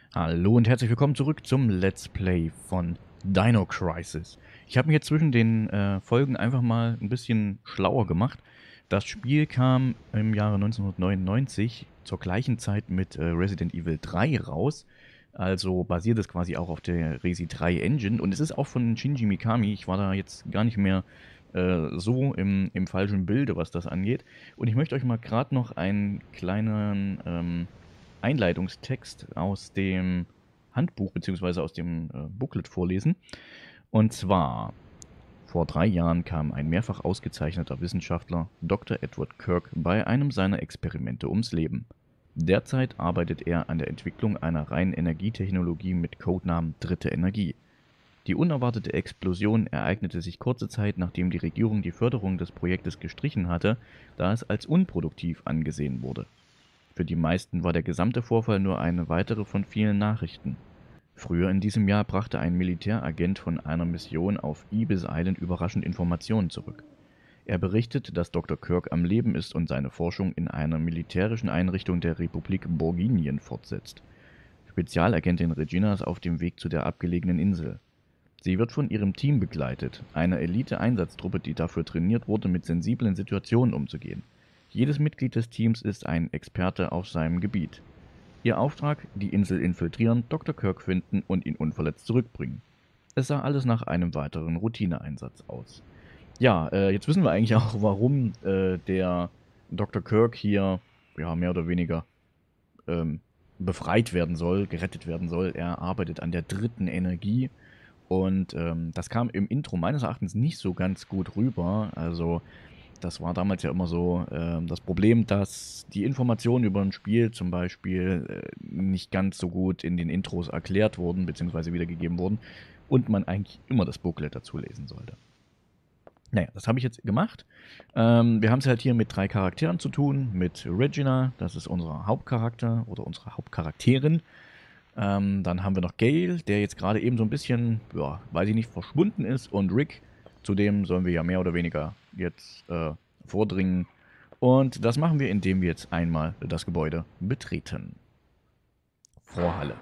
Hallo und herzlich willkommen zurück zum Let's Play von Dino Crisis. Ich habe mich jetzt zwischen den Folgen einfach mal ein bisschen schlauer gemacht. Das Spiel kam im Jahre 1999 zur gleichen Zeit mit Resident Evil 3 raus. Also basiert es quasi auch auf der Resi 3 Engine. Und es ist auch von Shinji Mikami. Ich war da jetzt gar nicht mehr so im falschen Bilde, was das angeht. Und ich möchte euch mal gerade noch einen kleinen Einleitungstext aus dem Handbuch bzw. aus dem Booklet vorlesen. Und zwar, vor 3 Jahren kam ein mehrfach ausgezeichneter Wissenschaftler, Dr. Edward Kirk, bei einem seiner Experimente ums Leben. Derzeit arbeitet er an der Entwicklung einer reinen Energietechnologie mit Codenamen Dritte Energie. Die unerwartete Explosion ereignete sich kurze Zeit, nachdem die Regierung die Förderung des Projektes gestrichen hatte, da es als unproduktiv angesehen wurde. Für die meisten war der gesamte Vorfall nur eine weitere von vielen Nachrichten. Früher in diesem Jahr brachte ein Militäragent von einer Mission auf Ibis Island überraschend Informationen zurück. Er berichtet, dass Dr. Kirk am Leben ist und seine Forschung in einer militärischen Einrichtung der Republik Burginien fortsetzt. Spezialagentin Regina ist auf dem Weg zu der abgelegenen Insel. Sie wird von ihrem Team begleitet, einer Elite-Einsatztruppe, die dafür trainiert wurde, mit sensiblen Situationen umzugehen. Jedes Mitglied des Teams ist ein Experte auf seinem Gebiet. Ihr Auftrag: die Insel infiltrieren, Dr. Kirk finden und ihn unverletzt zurückbringen. Es sah alles nach einem weiteren Routineeinsatz aus. Ja, jetzt wissen wir eigentlich auch, warum der Dr. Kirk hier ja, mehr oder weniger ähm, befreit werden soll, gerettet werden soll. Er arbeitet an der dritten Energie. Und das kam im Intro meines Erachtens nicht so ganz gut rüber. Also das war damals ja immer so das Problem, dass die Informationen über ein Spiel zum Beispiel nicht ganz so gut in den Intros erklärt wurden, beziehungsweise wiedergegeben wurden. Und man eigentlich immer das Booklet dazu lesen sollte. Naja, das habe ich jetzt gemacht. Wir haben es halt hier mit 3 Charakteren zu tun. Mit Regina, das ist unser Hauptcharakter oder unsere Hauptcharakterin. Dann haben wir noch Gale, der jetzt gerade eben so ein bisschen, ja, weiß ich nicht, verschwunden ist. Und Rick, zu dem sollen wir ja mehr oder weniger jetzt vordringen. Und das machen wir, indem wir jetzt einmal das Gebäude betreten. Vorhalle.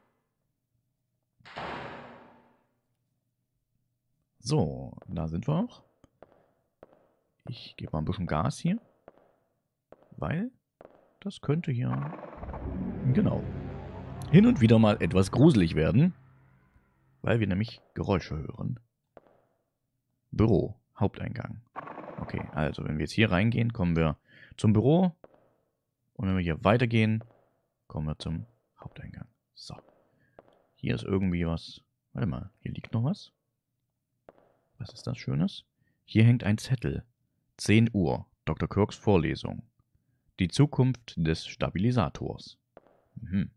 So, da sind wir auch. Ich gebe mal ein bisschen Gas hier, weil das könnte hier, genau, hin und wieder mal etwas gruselig werden, weil wir nämlich Geräusche hören. Büro, Haupteingang. Okay, also wenn wir jetzt hier reingehen, kommen wir zum Büro. Und wenn wir hier weitergehen, kommen wir zum Haupteingang. So. Hier ist irgendwie was. Warte mal, hier liegt noch was. Was ist das Schönes? Hier hängt ein Zettel. 10 Uhr, Dr. Kirks Vorlesung. Die Zukunft des Stabilisators. Mhm.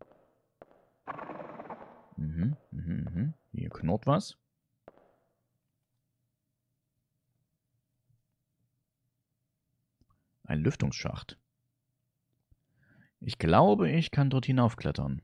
Hier knurrt was. Ein Lüftungsschacht. Ich glaube, ich kann dort hinaufklettern.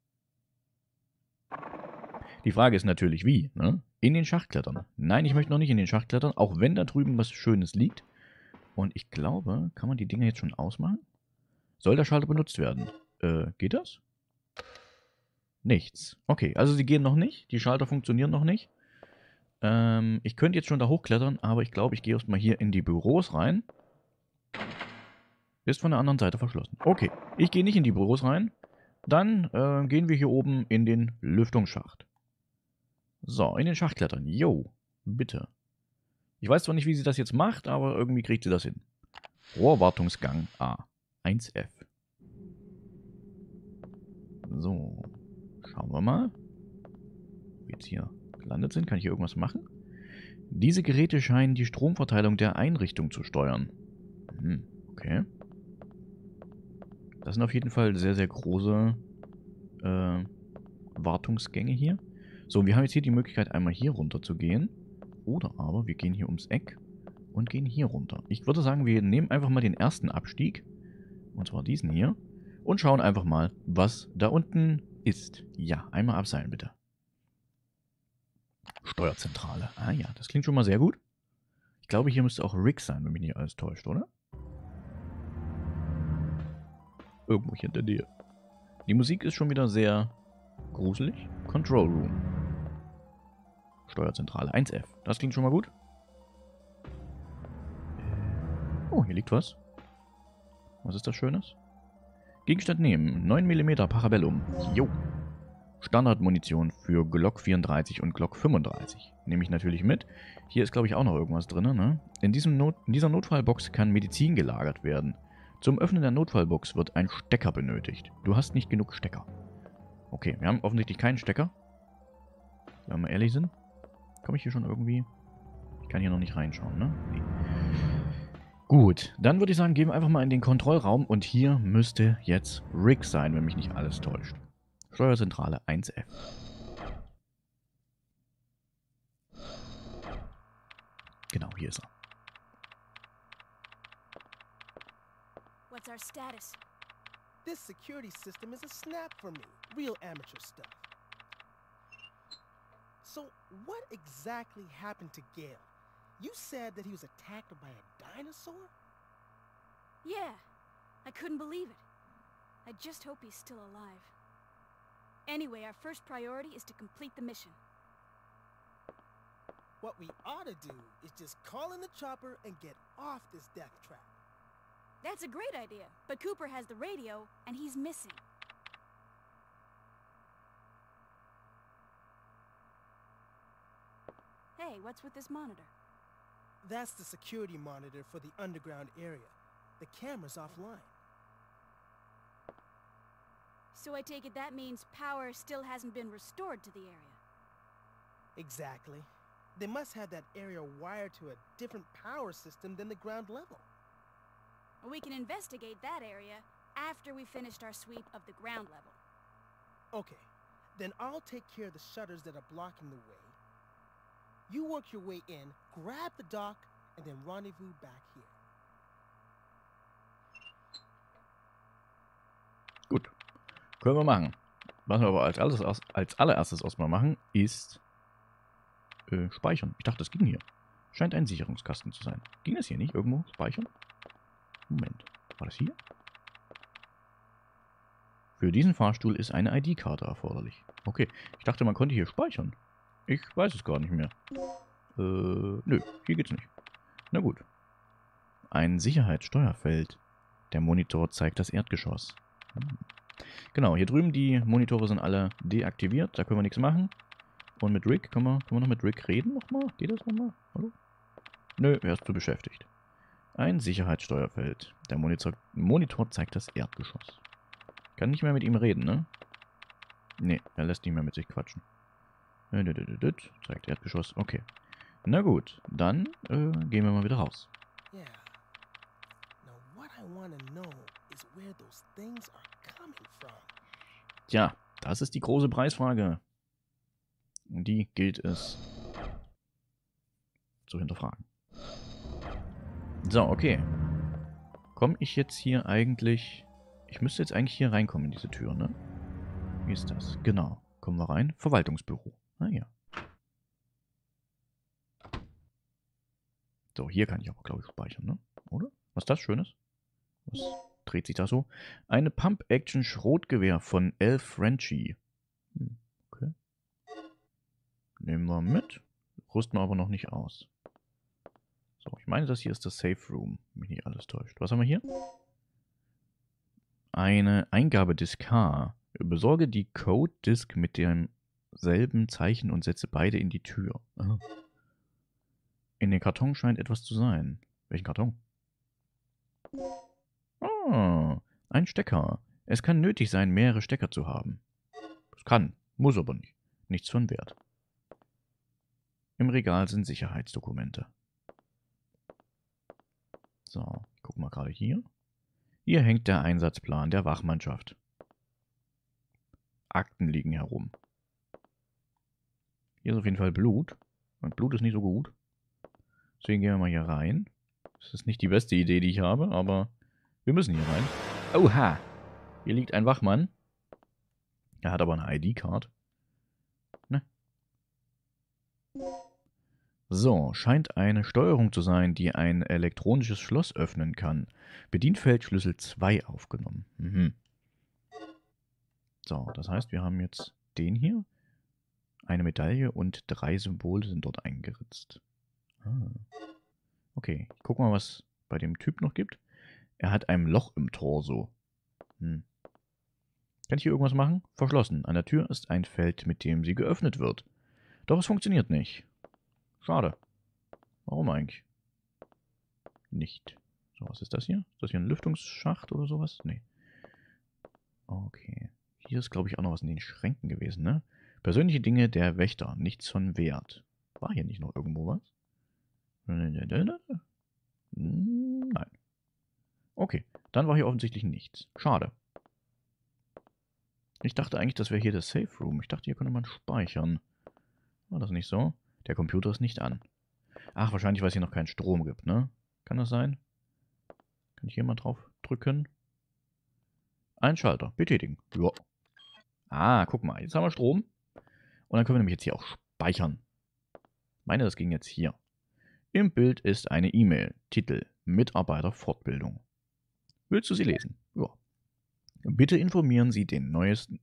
Die Frage ist natürlich, wie, ne? In den Schacht klettern. Nein, ich möchte noch nicht in den Schacht klettern, auch wenn da drüben was Schönes liegt. Und ich glaube, kann man die Dinger jetzt schon ausmachen? Soll der Schalter benutzt werden? Geht das? Nichts. Okay, also sie gehen noch nicht. Die Schalter funktionieren noch nicht. Ich könnte jetzt schon da hochklettern, aber ich glaube, ich gehe erstmal hier in die Büros rein. Ist von der anderen Seite verschlossen. Okay, ich gehe nicht in die Büros rein. Dann gehen wir hier oben in den Lüftungsschacht. So, in den Schacht klettern. Jo, bitte. Ich weiß zwar nicht, wie sie das jetzt macht, aber irgendwie kriegt sie das hin. Rohrwartungsgang A. 1F. So, schauen wir mal. Wo wir jetzt hier gelandet sind. Kann ich hier irgendwas machen? Diese Geräte scheinen die Stromverteilung der Einrichtung zu steuern. Okay. Das sind auf jeden Fall sehr, sehr große Wartungsgänge hier. So, wir haben jetzt hier die Möglichkeit, einmal hier runter zu gehen. Oder aber wir gehen hier ums Eck und gehen hier runter. Ich würde sagen, wir nehmen einfach mal den ersten Abstieg. Und zwar diesen hier. Und schauen einfach mal, was da unten ist. Ja, einmal abseilen bitte. Steuerzentrale. Ah ja, das klingt schon mal sehr gut. Ich glaube, hier müsste auch Rick sein, wenn mich nicht alles täuscht, oder? Irgendwo hier in der Nähe. Die Musik ist schon wieder sehr gruselig. Control Room. Steuerzentrale 1F. Das klingt schon mal gut. Oh, hier liegt was. Was ist das Schönes? Gegenstand nehmen. 9 mm Parabellum. Jo. Standardmunition für Glock 34 und Glock 35. Nehme ich natürlich mit. Hier ist, glaube ich, auch noch irgendwas drin. Ne? In dieser Notfallbox kann Medizin gelagert werden. Zum Öffnen der Notfallbox wird ein Stecker benötigt. Du hast nicht genug Stecker. Okay, wir haben offensichtlich keinen Stecker. Wenn wir ehrlich sind. Komme ich hier schon irgendwie... Ich kann hier noch nicht reinschauen, ne? Nee. Gut, dann würde ich sagen, gehen wir einfach mal in den Kontrollraum und hier müsste jetzt Rick sein, wenn mich nicht alles täuscht. Steuerzentrale 1F. Genau, hier ist er. What's our status? This security system is a snap for me. Real amateur stuff. So, what exactly happened to Gale? You said that he was attacked by a dinosaur? Yeah, I couldn't believe it. I just hope he's still alive. Anyway, our first priority is to complete the mission. What we ought to do is just call in the chopper and get off this death trap. That's a great idea, but Cooper has the radio, and he's missing. Hey, what's with this monitor? That's the security monitor for the underground area. The camera's offline. So I take it that means power still hasn't been restored to the area. Exactly. They must have that area wired to a different power system than the ground level. We can investigate that area after we finished our sweep of the ground level. Okay, then I'll take care of the shutters that are blocking the way. You work your way in, grab the dock, and then rendezvous back here. Gut. Können wir machen. Was wir aber als allererstes erstmal machen, ist speichern. Ich dachte, das ging hier. Scheint ein Sicherungskasten zu sein. Ging das hier nicht? Irgendwo speichern? Moment. War das hier? Für diesen Fahrstuhl ist eine ID-Karte erforderlich. Okay. Ich dachte, man konnte hier speichern. Ich weiß es gar nicht mehr. Nö. Hier geht's nicht. Na gut. Ein Sicherheitssteuerfeld. Der Monitor zeigt das Erdgeschoss. Genau, hier drüben die Monitore sind alle deaktiviert. Da können wir nichts machen. Und mit Rick, können wir noch mit Rick reden nochmal? Geht das nochmal? Hallo? Nö, er ist zu beschäftigt. Ein Sicherheitssteuerfeld. Der Monitor zeigt das Erdgeschoss. Kann nicht mehr mit ihm reden, ne? Ne, er lässt nicht mehr mit sich quatschen. Zeigt Erdgeschoss. Okay. Na gut, dann gehen wir mal wieder raus. Yeah. Now what I want to know is where those things are coming from. Tja, das ist die große Preisfrage. Und die gilt es zu hinterfragen. So, okay. Komme ich jetzt hier eigentlich... Ich müsste jetzt eigentlich hier reinkommen in diese Tür, ne? Wie ist das? Genau. Kommen wir rein. Verwaltungsbüro. Ah ja. So, hier kann ich aber, glaube ich, speichern, ne? Oder? Was ist das Schönes? Was dreht sich da so? Eine Pump-Action-Schrotgewehr von L. Frenchie. Okay. Nehmen wir mit. Rüsten wir aber noch nicht aus. So, ich meine, das hier ist das Safe Room, wenn mich nicht alles täuscht. Was haben wir hier? Eine Eingabedisk H. Besorge die Code-Disk mit demselben Zeichen und setze beide in die Tür. Aha. In den Karton scheint etwas zu sein. Welchen Karton? Ah, ein Stecker. Es kann nötig sein, mehrere Stecker zu haben. Es kann, muss aber nicht. Nichts von Wert. Im Regal sind Sicherheitsdokumente. So, ich guck mal gerade hier. Hier hängt der Einsatzplan der Wachmannschaft. Akten liegen herum. Hier ist auf jeden Fall Blut. Und Blut ist nicht so gut. Deswegen gehen wir mal hier rein. Das ist nicht die beste Idee, die ich habe, aber wir müssen hier rein. Oha! Hier liegt ein Wachmann. Er hat aber eine ID-Card. Ne? So, scheint eine Steuerung zu sein, die ein elektronisches Schloss öffnen kann. Bedienfeld Schlüssel 2 aufgenommen. So, das heißt, wir haben jetzt den hier. Eine Medaille und 3 Symbole sind dort eingeritzt. Ah. Okay, ich guck mal, was bei dem Typ noch gibt. Er hat ein Loch im Torso. Kann ich hier irgendwas machen? Verschlossen. An der Tür ist ein Feld, mit dem sie geöffnet wird. Doch es funktioniert nicht. Schade. Warum eigentlich? Nicht. So, was ist das hier? Ist das hier ein Lüftungsschacht oder sowas? Nee. Okay. Hier ist, glaube ich, auch noch was in den Schränken gewesen, ne? Persönliche Dinge der Wächter. Nichts von Wert. War hier nicht noch irgendwo was? Nein. Okay. Dann war hier offensichtlich nichts. Schade. Ich dachte eigentlich, das wäre hier der Safe Room. Ich dachte, hier könnte man speichern. War das nicht so? Der Computer ist nicht an. Ach, wahrscheinlich, weil es hier noch keinen Strom gibt, ne? Kann das sein? Kann ich hier mal drauf drücken? Ein Schalter. Betätigen. Ja. Ah, guck mal. Jetzt haben wir Strom. Und dann können wir nämlich jetzt hier auch speichern. Ich meine, das ging jetzt hier. Im Bild ist eine E-Mail. Titel: Mitarbeiterfortbildung. Willst du sie lesen? Ja. Bitte informieren Sie den neuen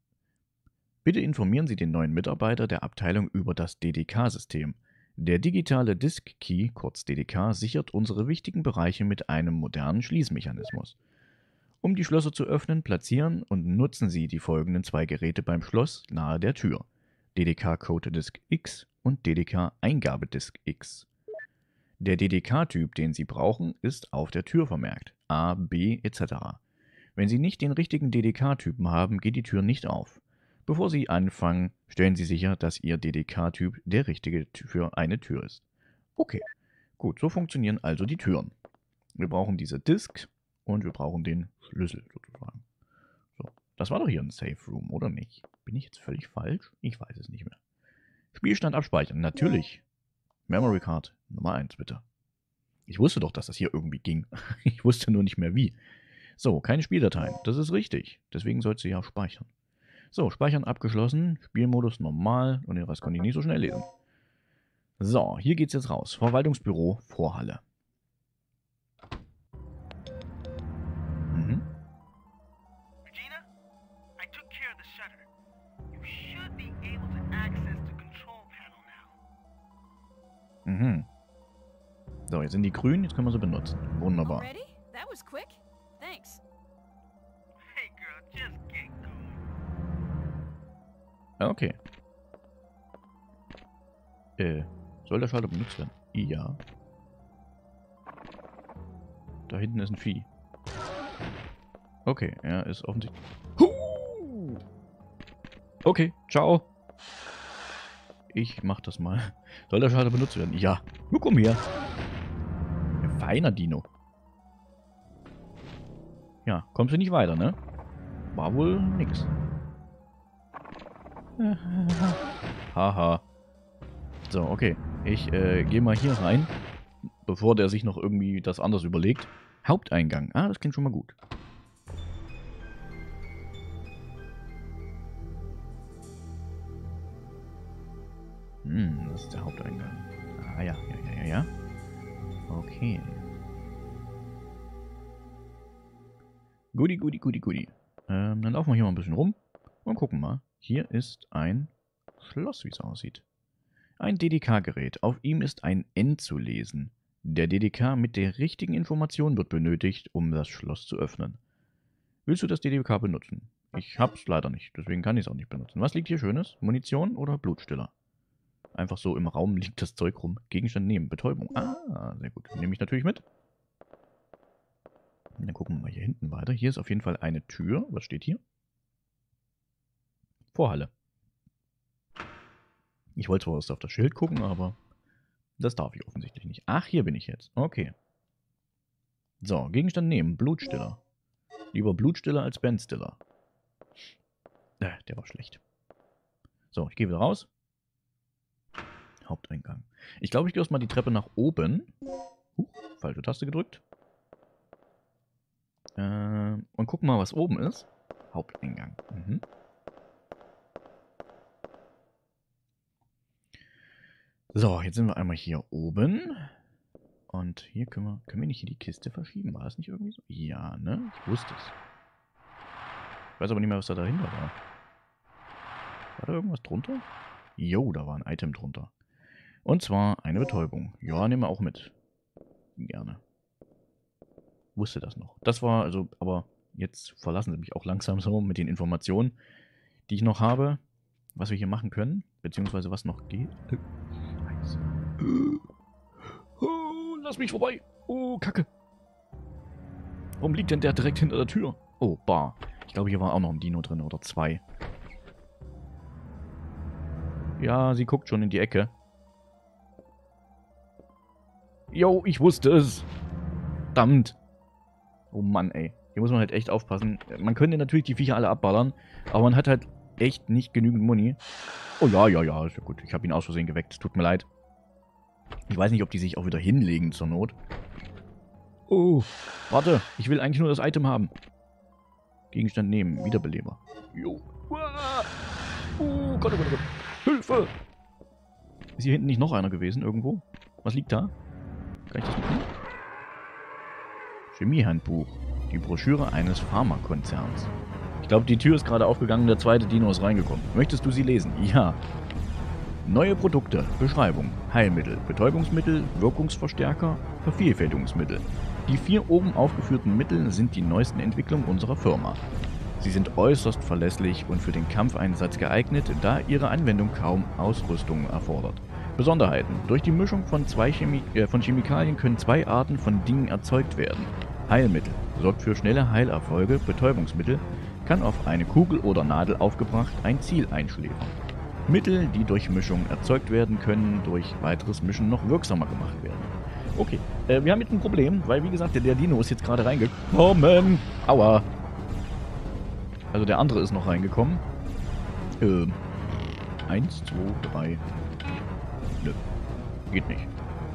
Mitarbeiter der Abteilung über das DDK-System. Der digitale Disk Key, kurz DDK, sichert unsere wichtigen Bereiche mit einem modernen Schließmechanismus. Um die Schlösser zu öffnen, platzieren und nutzen Sie die folgenden 2 Geräte beim Schloss nahe der Tür. DDK-Code Disk X und DDK-Eingabedisk X. Der DDK-Typ, den Sie brauchen, ist auf der Tür vermerkt. A, B etc. Wenn Sie nicht den richtigen DDK-Typen haben, geht die Tür nicht auf. Bevor Sie anfangen, stellen Sie sicher, dass Ihr DDK-Typ der richtige für eine Tür ist. Okay, gut, so funktionieren also die Türen. Wir brauchen diese Disk und wir brauchen den Schlüssel sozusagen. So, das war doch hier ein Safe Room, oder nicht? Bin ich jetzt völlig falsch? Ich weiß es nicht mehr. Spielstand abspeichern, natürlich. Memory Card Nummer 1, bitte. Ich wusste doch, dass das hier irgendwie ging. Ich wusste nur nicht mehr wie. So, keine Spieldateien. Das ist richtig. Deswegen sollst du ja speichern. So, Speichern abgeschlossen. Spielmodus normal. Und den Rest konnte ich nicht so schnell lesen. So, hier geht's jetzt raus. Verwaltungsbüro, Vorhalle. Regina, I took care of the shutter. You should be able to access the control panel now. So, jetzt sind die grün. Jetzt können wir sie benutzen. Wunderbar. Already? That was quick. Thanks. Hey girl, just get going. Okay. Soll der Schalter benutzt werden? Ja. Da hinten ist ein Vieh. Okay, er ist offensichtlich... Okay, ciao. Ich mach das mal. Soll der Schalter benutzt werden? Ja. Nur komm her. Ein feiner Dino. Ja, kommst du nicht weiter, ne? War wohl nix. Haha. So, okay. Ich gehe mal hier rein, bevor der sich noch irgendwie das anders überlegt. Haupteingang. Ah, das klingt schon mal gut. Das ist der Haupteingang. Ah, ja. Okay. Guti. Dann laufen wir hier mal ein bisschen rum und gucken mal. Hier ist ein Schloss, wie es aussieht. Ein DDK-Gerät. Auf ihm ist ein N zu lesen. Der DDK mit der richtigen Information wird benötigt, um das Schloss zu öffnen. Willst du das DDK benutzen? Ich hab's leider nicht, deswegen kann ich es auch nicht benutzen. Was liegt hier Schönes? Munition oder Blutstiller? Einfach so im Raum liegt das Zeug rum. Gegenstand nehmen. Betäubung. Ah, sehr gut. Nehme ich natürlich mit. Und dann gucken wir mal hier hinten weiter. Hier ist auf jeden Fall eine Tür. Was steht hier? Vorhalle. Ich wollte zwar erst auf das Schild gucken, aber das darf ich offensichtlich nicht. Ach, hier bin ich jetzt. Okay. So, Gegenstand nehmen. Blutstiller. Lieber Blutstiller als Bandstiller. Der war schlecht. So, ich gehe wieder raus. Haupteingang. Ich glaube, ich gehe erstmal die Treppe nach oben. Falsche Taste gedrückt. Und gucken mal, was oben ist. Haupteingang. So, jetzt sind wir einmal hier oben. Und hier können wir nicht hier die Kiste verschieben? War das nicht irgendwie so? Ja, ne? Ich wusste es. Ich weiß aber nicht mehr, was da dahinter war. War da irgendwas drunter? Jo, da war ein Item drunter. Und zwar eine Betäubung. Ja, nehmen wir auch mit. Gerne. Wusste das noch. Das war also, aber jetzt verlassen sie mich auch langsam so mit den Informationen, die ich noch habe, was wir hier machen können, beziehungsweise was noch geht. Oh, lass mich vorbei. Oh, Kacke. Warum liegt denn der direkt hinter der Tür? Oh, Bar. Ich glaube, hier war auch noch ein Dino drin oder 2. Ja, sie guckt schon in die Ecke. Jo, ich wusste es. Verdammt. Oh Mann, ey. Hier muss man halt echt aufpassen. Man könnte natürlich die Viecher alle abballern, aber man hat halt echt nicht genügend Muni. Oh ja, ist ja gut. Ich habe ihn aus Versehen geweckt. Tut mir leid. Ich weiß nicht, ob die sich auch wieder hinlegen zur Not. Oh, warte. Ich will eigentlich nur das Item haben. Gegenstand nehmen. Wiederbeleber. Jo. Oh Gott, oh Gott, oh Gott. Hilfe! Ist hier hinten nicht noch einer gewesen irgendwo? Was liegt da? Kann ich das mitnehmen? Chemiehandbuch. Die Broschüre eines Pharmakonzerns. Ich glaube, die Tür ist gerade aufgegangen, der zweite Dino ist reingekommen. Möchtest du sie lesen? Ja. Neue Produkte. Beschreibung. Heilmittel, Betäubungsmittel, Wirkungsverstärker, Vervielfältigungsmittel. Die 4 oben aufgeführten Mittel sind die neuesten Entwicklungen unserer Firma. Sie sind äußerst verlässlich und für den Kampfeinsatz geeignet, da ihre Anwendung kaum Ausrüstung erfordert. Besonderheiten. Durch die Mischung von Chemikalien können 2 Arten von Dingen erzeugt werden. Heilmittel. Sorgt für schnelle Heilerfolge. Betäubungsmittel. Kann auf eine Kugel oder Nadel aufgebracht ein Ziel einschläfern. Mittel, die durch Mischung erzeugt werden, können durch weiteres Mischen noch wirksamer gemacht werden. Okay, wir haben jetzt ein Problem, weil wie gesagt, der Dino ist jetzt gerade reingekommen. Aua. Also der andere ist noch reingekommen. 1, 2, 3. Nö. Geht nicht.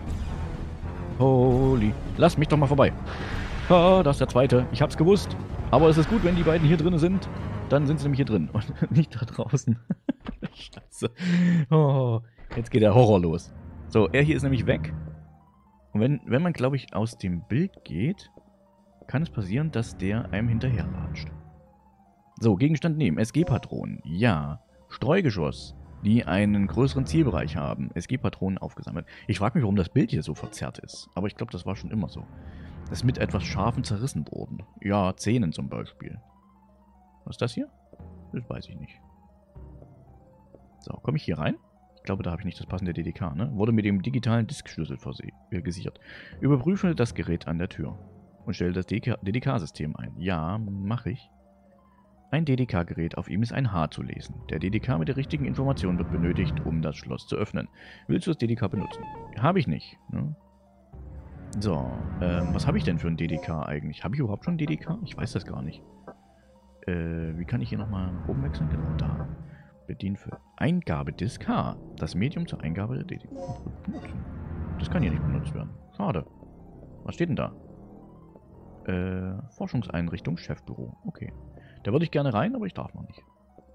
Holy. Lass mich doch mal vorbei. Ah, das ist der zweite. Ich hab's gewusst. Aber es ist gut, wenn die beiden hier drin sind. Dann sind sie nämlich hier drin. Und nicht da draußen. Scheiße. Oh, jetzt geht der Horror los. So, er hier ist nämlich weg. Und wenn man, glaube ich, aus dem Bild geht, kann es passieren, dass der einem hinterherlatscht. So, Gegenstand nehmen. SG-Patronen. Ja. Streugeschoss, die einen größeren Zielbereich haben. SG-Patronen aufgesammelt. Ich frage mich, warum das Bild hier so verzerrt ist. Aber ich glaube, das war schon immer so. Das ist mit etwas Scharfen zerrissen worden. Ja, Zähnen zum Beispiel. Was ist das hier? Das weiß ich nicht. So, komme ich hier rein? Ich glaube, da habe ich nicht das passende DDK, ne? Wurde mit dem digitalen Diskschlüssel gesichert. Überprüfe das Gerät an der Tür. Und stelle das DDK-System ein. Ja, mache ich. Ein DDK-Gerät, auf ihm ist ein H zu lesen. Der DDK mit der richtigen Information wird benötigt, um das Schloss zu öffnen. Willst du das DDK benutzen? Habe ich nicht. Ne? So, was habe ich denn für ein DDK eigentlich? Habe ich überhaupt schon ein DDK? Ich weiß das gar nicht. Wie kann ich hier nochmal rumwechseln? Genau, da. Bedienen für Eingabedisk H. Das Medium zur Eingabe der DDK benutzen. Das kann hier nicht benutzt werden. Schade. Was steht denn da? Forschungseinrichtung, Chefbüro. Okay. Da würde ich gerne rein, aber ich darf noch nicht.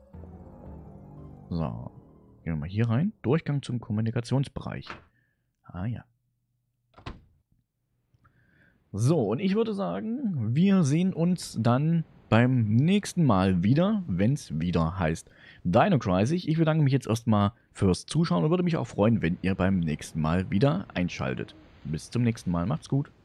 So. Gehen wir mal hier rein. Durchgang zum Kommunikationsbereich. Ah ja. So, und ich würde sagen, wir sehen uns dann beim nächsten Mal wieder, wenn es wieder heißt Dino Crisis. Ich bedanke mich jetzt erstmal fürs Zuschauen und würde mich auch freuen, wenn ihr beim nächsten Mal wieder einschaltet. Bis zum nächsten Mal. Macht's gut.